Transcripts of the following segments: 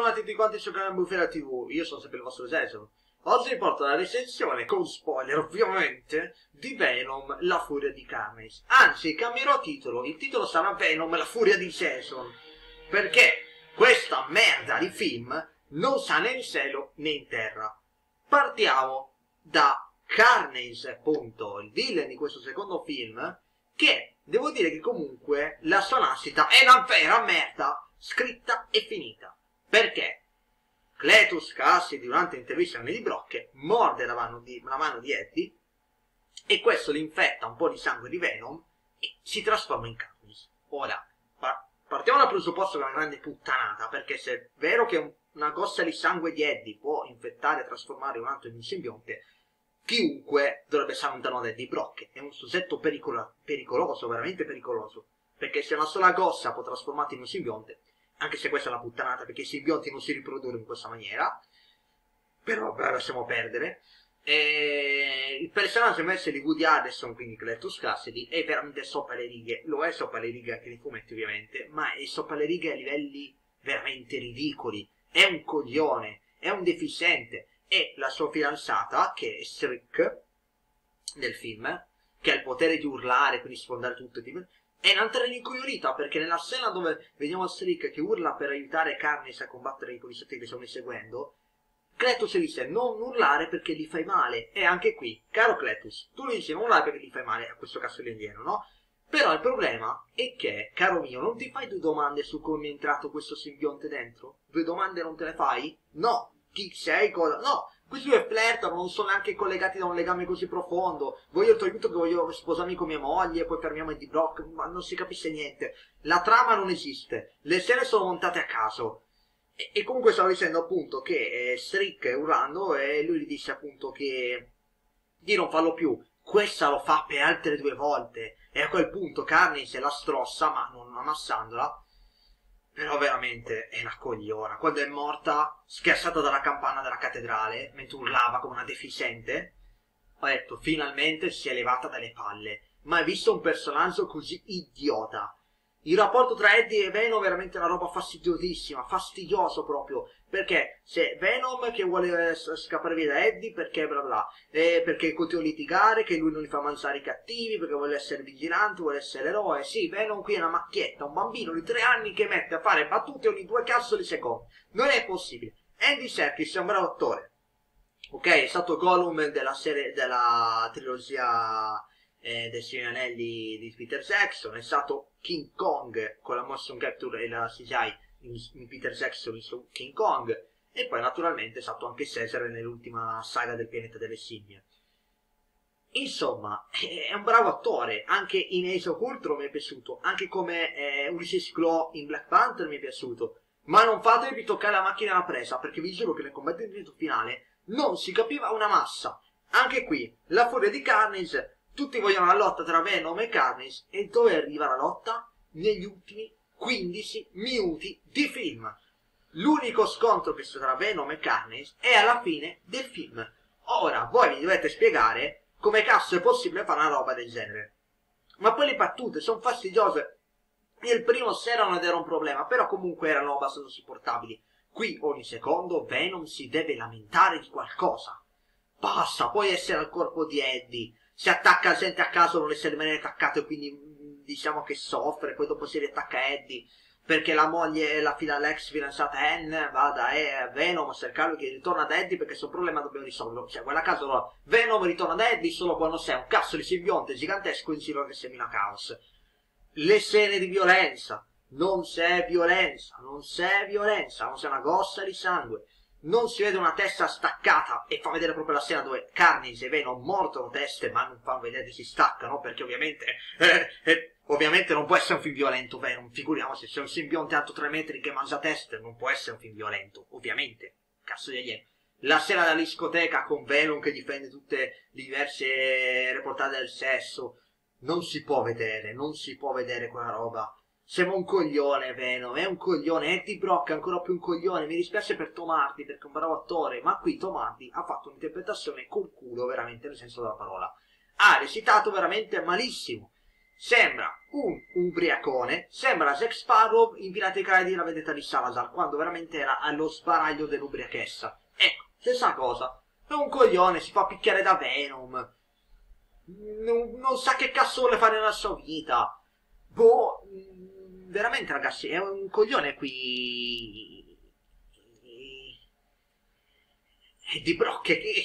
bentornati tutti quanti su canale Bufera TV, io sono sempre il vostro Jason. Oggi vi porto la recensione, con spoiler ovviamente, di Venom, la furia di Carnage. Anzi, cambierò titolo, il titolo sarà Venom, la furia di Jason. Perché questa merda di film non sta né in cielo né in terra. Partiamo da Carnage, appunto, il villain di questo secondo film, che devo dire che comunque la sua nascita è una vera merda, scritta e finita. Perché Cletus Cassidy durante l'intervista a Eddie Brock morde la mano di Eddie e questo li infetta un po' di sangue di Venom e si trasforma in Carnage. Ora, partiamo dal presupposto che è una grande puttanata, perché se è vero che una goccia di sangue di Eddie può infettare e trasformare un altro in un simbionte, chiunque dovrebbe stare lontano da Eddie Brock. È un soggetto pericoloso, veramente pericoloso, perché se una sola goccia può trasformarti in un simbionte, anche se questa è una puttanata perché i simbionti non si riproducono in questa maniera, però vabbè, lasciamo perdere. Il personaggio invece di Woody Harrelson, quindi Cletus Cassidy, è veramente sopra le righe. Lo è sopra le righe anche nei fumetti ovviamente, ma è sopra le righe a livelli veramente ridicoli. È un coglione, è un deficiente. E la sua fidanzata, che è Shriek nel film, che ha il potere di urlare, quindi sfondare tutto, è un'altra rincoglionita, perché nella scena dove vediamo Shriek che urla per aiutare Carnage a combattere i poliziotti che stanno inseguendo, Cletus dice non urlare perché gli fai male. E anche qui, caro Cletus, tu gli dici non urlare perché gli fai male a questo cazzo di alieno, no? Però il problema è che, caro mio, non ti fai due domande su come è entrato questo simbionte dentro? Due domande non te le fai? No! Chi sei, cosa? No! Questi due flirtano, non sono neanche collegati da un legame così profondo. Voglio il tuo aiuto che voglio sposarmi con mia moglie, poi fermiamo Eddie Brock, ma non si capisce niente. La trama non esiste, le scene sono montate a caso. E comunque stavo dicendo appunto che Shriek urlando e lui gli disse appunto che di non farlo più. Questa lo fa per altre 2 volte e a quel punto Carnage la strossa, ma non ammassandola. Però veramente è una cogliona. Quando è morta, schiacciata dalla campana della cattedrale, mentre urlava come una deficiente, ho detto, finalmente si è levata dalle palle. Mai visto un personaggio così idiota. Il rapporto tra Eddie e Venom è veramente una roba fastidiosissima, fastidioso proprio. Perché se Venom che vuole scappare via da Eddie, perché bla bla, perché continua a litigare, che lui non gli fa mangiare i cattivi, perché vuole essere vigilante, vuole essere eroe. Sì, Venom qui è una macchietta, un bambino di 3 anni che mette a fare battute ogni 2 cazzo di secondo. Non è possibile. Andy Serkis è un bravo attore. Ok, è stato Gollum della serie, della trilogia dei Signori Anelli di Peter Jackson, è stato King Kong con la motion capture e la CGI in Peter Jackson su King Kong, e poi naturalmente è stato anche Cesare nell'ultima saga del pianeta delle scimmie. Insomma, è un bravo attore, anche in Age of Ultron mi è piaciuto, anche come Ulysses Claw in Black Panther mi è piaciuto, ma non fatevi toccare la macchina alla presa, perché vi giuro che nel combattimento finale non si capiva una massa. Anche qui, la furia di Carnage, tutti vogliono la lotta tra Venom e Carnage, e dove arriva la lotta? Negli ultimi 15 minuti di film. L'unico scontro che c'è tra Venom e Carnage è alla fine del film. Ora, voi mi dovete spiegare come cazzo è possibile fare una roba del genere. Ma poi le battute sono fastidiose. Nel primo c'erano ed era un problema, però comunque erano abbastanza sopportabili. Qui ogni secondo Venom si deve lamentare di qualcosa. Basta, puoi essere al corpo di Eddie. Se attacca gente a caso non essere mai attaccato e quindi diciamo che soffre, poi dopo si riattacca a Eddie perché la moglie, l'ex fidanzata Anne va da Venom a cercarlo che ritorna da Eddie perché il suo problema dobbiamo risolverlo. Cioè, quella caso no, Venom ritorna da Eddie solo quando sei un cazzo di simbionte gigantesco in giro che semina caos. Le scene di violenza, non c'è violenza, non c'è una goccia di sangue. Non si vede una testa staccata e fa vedere proprio la scena dove Carnage e Venom mordono teste ma non fanno vedere che si staccano, perché ovviamente non può essere un film violento Venom, figuriamoci, se è un simbionte alto 3 metri che mangia teste non può essere un film violento, ovviamente, cazzo di alieno. La scena della discoteca con Venom che difende tutte le diverse reportate del sesso, non si può vedere quella roba. Sembra un coglione Venom, è un coglione. Eddie Brock è ancora più un coglione. Mi dispiace per Tom Hardy perché è un bravo attore, ma qui Tom Hardy ha fatto un'interpretazione col culo, veramente nel senso della parola. Ha recitato veramente malissimo. sembra un ubriacone, sembra Jack Sparrow in Pirati dei Caraibi la vendetta di Salazar, quando veramente era allo sbaraglio dell'ubriachezza. Ecco, stessa cosa. È un coglione, si fa picchiare da Venom. Non sa che cazzo vuole fare nella sua vita. Boh, veramente ragazzi, è un coglione qui. Di Brock.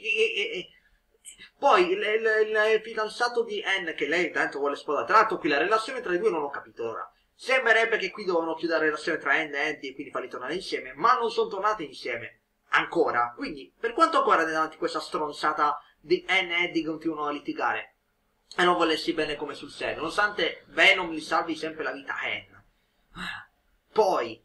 Poi il fidanzato di Anne, che lei tanto vuole sposare. Tra l'altro qui la relazione tra i due non ho capito ora. Sembrerebbe che qui dovevano chiudere la relazione tra Anne e Eddie e quindi farli tornare insieme, ma non sono tornati insieme. Ancora. Quindi, per quanto ancora andate avanti questa stronzata di Anne e Eddie continuano a litigare e non volersi bene come sul serio, nonostante Venom gli salvi sempre la vita a Anne. Poi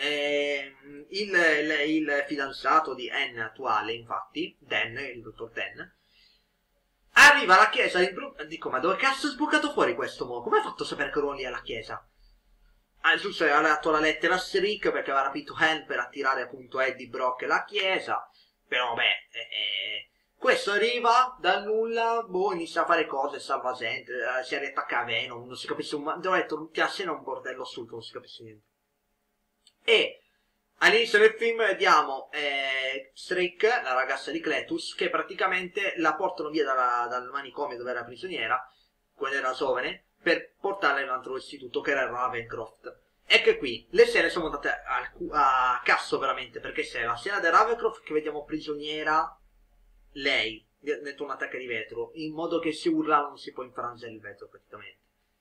il fidanzato di Anne attuale, infatti, Dan, il dottor Dan, arriva alla chiesa e dico, ma dove cazzo è sbucato fuori questo mo? Come ha fatto a sapere che ero lì alla chiesa? Giusto, aveva dato la lettera a Strick perché aveva rapito Anne per attirare appunto Eddie Brock e la chiesa. Però vabbè, questo arriva dal nulla, boh, inizia a fare cose, salva gente, si riattacca a Venom, non si capisce un... Ho detto, l'ultima scena è un bordello assurdo, non si capisce niente. E all'inizio del film vediamo Strick, la ragazza di Cletus, che praticamente la portano via dal manicomio dove era prigioniera, quando era giovane, per portarla in un altro istituto che era Ravencroft. E che qui le scene sono andate a cazzo veramente, perché c'è la scena del Ravencroft che vediamo prigioniera lei dentro una tacca di vetro, in modo che se urla non si può infrangere il vetro praticamente.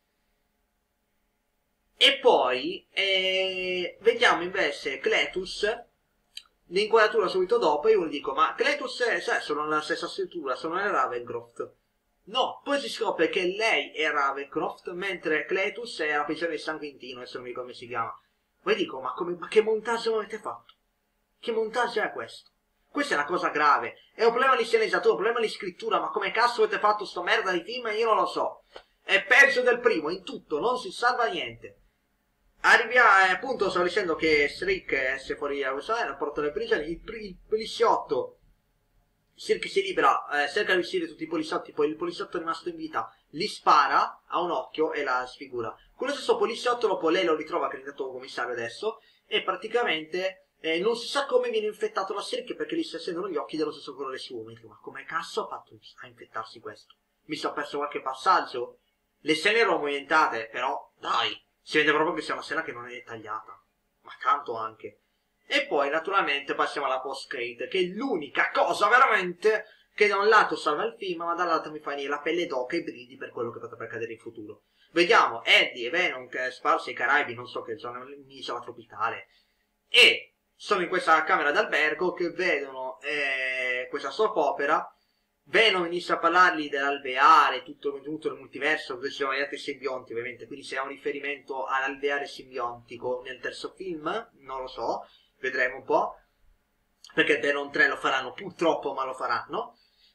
E poi vediamo invece Cletus, l'inquadratura subito dopo, e io gli dico, ma Cletus sono nella stessa struttura, sono nel Ravencroft. No, poi si scopre che lei è Ravencroft, mentre Cletus è la prigione di San Quintino, adesso non mi ricordo come si chiama. Poi dico, ma che montaggio avete fatto? Che montaggio è questo? Questa è una cosa grave. È un problema di sceneggiatura, un problema di scrittura, ma come cazzo avete fatto sto merda di film? Io non lo so. È peggio del primo, in tutto, non si salva niente. Arriviamo, appunto, stavo dicendo che Strick esce fuori la persona, porta le prigioni, il poliziotto Strick si libera, cerca di uccidere tutti i poliziotti, poi il poliziotto rimasto in vita gli spara a un occhio e la sfigura. Quello stesso poliziotto dopo lei lo ritrova, che è diventato commissario adesso, e praticamente non si sa come viene infettato la Strick perché gli si accendono gli occhi dello stesso colore suo. Mi dico, ma come cazzo ha fatto a infettarsi questo? Mi sono perso qualche passaggio? Le scene erano movimentate, però dai, si vede proprio che sia una scena che non è dettagliata, ma tanto anche. E poi naturalmente passiamo alla post-credit, che è l'unica cosa veramente che da un lato salva il film, ma dall'altro mi fa venire la pelle d'oca e i brividi per quello che potrebbe accadere in futuro. Vediamo Eddie e Venom che sparsi ai Caraibi, non so che sono in un'isola tropicale, e sono in questa camera d'albergo che vedono questa soap opera. Venom inizia a parlargli dell'alveare, tutto il contenuto del multiverso, dove ci sono gli altri simbionti ovviamente, quindi se ha un riferimento all'alveare simbiontico nel terzo film, non lo so, vedremo un po', perché Venom 3 lo faranno purtroppo, ma lo faranno,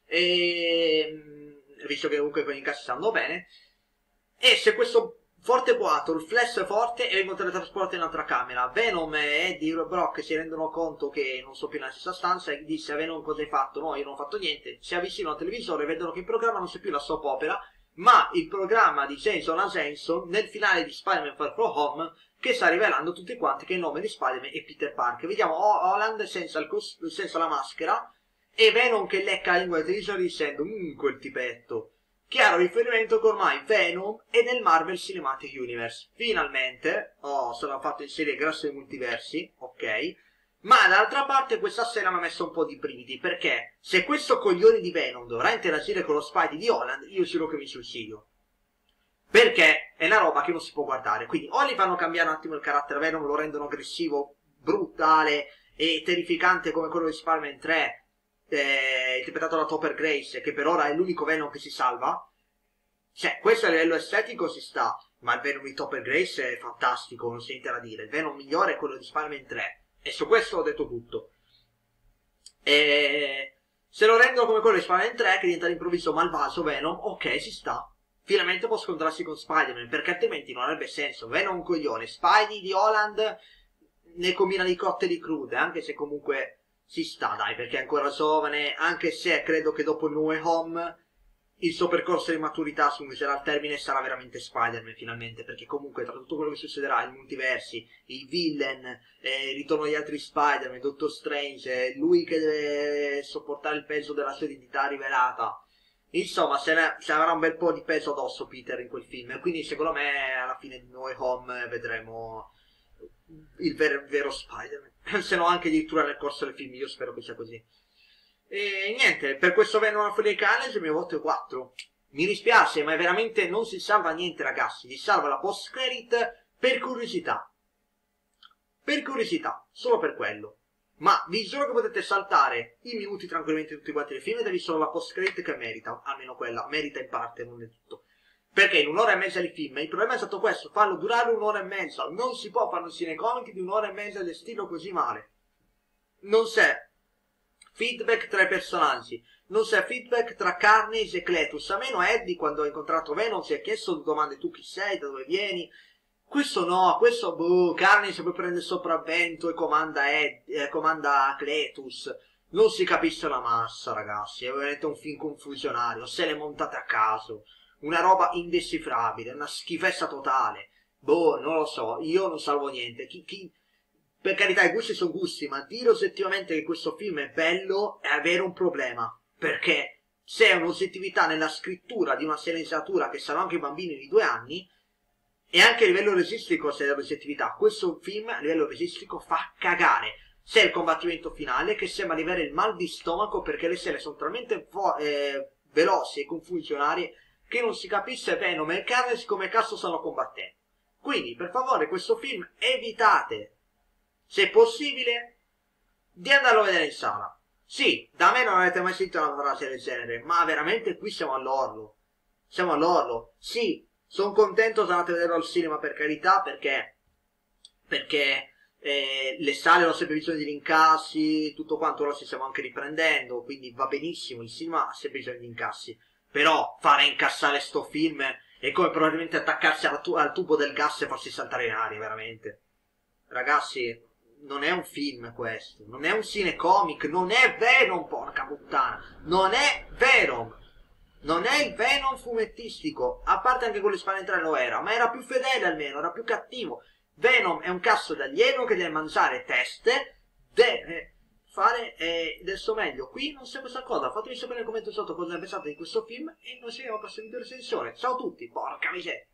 e visto che comunque con i incassi stanno bene, e se questo forte boato, il flash è forte e vengono teletrasportati in un'altra camera. Venom e Eddie Brock si rendono conto che non sono più nella stessa stanza e dice a Venom cosa hai fatto? No, io non ho fatto niente. Si avvicinano al televisore e vedono che il programma non c'è più la soap opera, ma il programma di Jason Jameson nel finale di Spider-Man Far From Home, che sta rivelando tutti quanti che il nome di Spider-Man è Peter Parker. Vediamo Holland senza la maschera e Venom che lecca la lingua del televisore dicendo quel tipetto. Chiaro riferimento che ormai Venom è nel Marvel Cinematic Universe. Finalmente, sono fatto inserire grazie ai multiversi, ok? Ma dall'altra parte questa scena mi ha messo un po' di brividi, perché se questo coglione di Venom dovrà interagire con lo Spidey di Holland, io giuro che mi suicido. Perché è una roba che non si può guardare. Quindi o gli fanno cambiare un attimo il carattere Venom, lo rendono aggressivo, brutale e terrificante come quello di Spider-Man 3, interpretato da Topper Grace, che per ora è l'unico Venom che si salva. Cioè, questo a livello estetico si sta, ma il Venom di Topper Grace è fantastico, non c'è niente da dire. Il Venom migliore è quello di Spider-Man 3, e su questo ho detto tutto. E se lo rendono come quello di Spider-Man 3, che diventa all'improvviso malvagio Venom, ok, si sta. Finalmente può scontrarsi con Spider-Man, perché altrimenti non avrebbe senso. Venom un coglione, Spidey di Holland ne combina di cotte e di crude, anche se comunque si sta, dai, perché è ancora giovane, anche se credo che dopo il No Way Home il suo percorso di maturità, se userà il termine, sarà veramente Spider-Man finalmente, perché comunque tra tutto quello che succederà, i multiversi, i villain, il ritorno di altri Spider-Man, Doctor Strange, lui che deve sopportare il peso della sua identità rivelata, insomma se avrà un bel po' di peso addosso Peter in quel film, e quindi secondo me alla fine di No Way Home vedremo il vero Spider-Man, se no anche addirittura nel corso del film, io spero che sia così. E niente, per questo Venom Fury di Carnage il mio voto è 4. Mi dispiace, ma veramente non si salva niente, ragazzi. Si salva la post credit per curiosità. Per curiosità, solo per quello. Ma vi giuro che potete saltare i minuti tranquillamente tutti quanti il film ed è solo la post credit che merita, almeno quella, merita in parte, non è tutto. Perché in un'ora e mezza di film, il problema è stato questo, farlo durare un'ora e mezza. Non si può fare un cinecomic di un'ora e mezza e gestirlo così male. Non c'è feedback tra i personaggi, non c'è feedback tra Carnage e Cletus. A meno Eddie, quando ha incontrato Venom, si è chiesto domande: tu chi sei, da dove vieni? Questo no, questo Carnage poi prende il sopravvento e comanda Cletus. Non si capisce una massa, ragazzi, è veramente un film confusionario, se le montate a caso, una roba indecifrabile, una schifezza totale. Non lo so, io non salvo niente. Per carità, i gusti sono gusti, ma dire oggettivamente che questo film è bello è avere un problema. Perché se è un'oggettività nella scrittura di una sceneggiatura che sanno anche i bambini di 2 anni, e anche a livello registrico se è l'oggettività, questo film a livello registrico fa cagare. C'è il combattimento finale che sembra di avere il mal di stomaco perché le scene sono talmente veloci e confusionarie che non si capisce Venom e Carnage come cazzo stanno combattendo. Quindi, per favore, questo film evitate, se possibile, di andarlo a vedere in sala. Sì, da me non avete mai sentito una frase del genere, ma veramente qui siamo all'orlo. Siamo all'orlo. Sì, sono contento se andate a vederlo al cinema, per carità, perché le sale hanno sempre bisogno di rincassi, tutto quanto, ora ci stiamo anche riprendendo, quindi va benissimo, il cinema ha sempre bisogno di incassi. Però fare incassare sto film è come probabilmente attaccarsi al tubo del gas e farsi saltare in aria, veramente. Ragazzi, non è un film questo, non è un cinecomic, non è Venom, porca puttana, non è Venom, non è il Venom fumettistico, a parte anche quello di Spaventare lo era, ma era più fedele almeno, era più cattivo. Venom è un cazzo d'alieno che deve mangiare teste, deve fare del suo meglio. Qui non c'è questa cosa, fatemi sapere nel commento sotto cosa ne pensate di questo film e noi ci vediamo alla prossima recensione. Ciao a tutti, porca miseria.